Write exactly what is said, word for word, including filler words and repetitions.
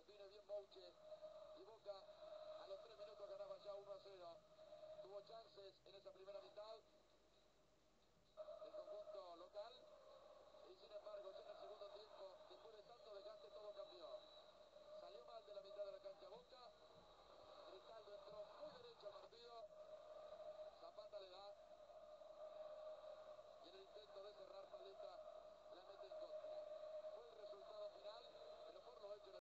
Viene bien Bouche. Y Boca a los tres minutos ganaba ya uno a cero. Tuvo chances en esa primera mitad.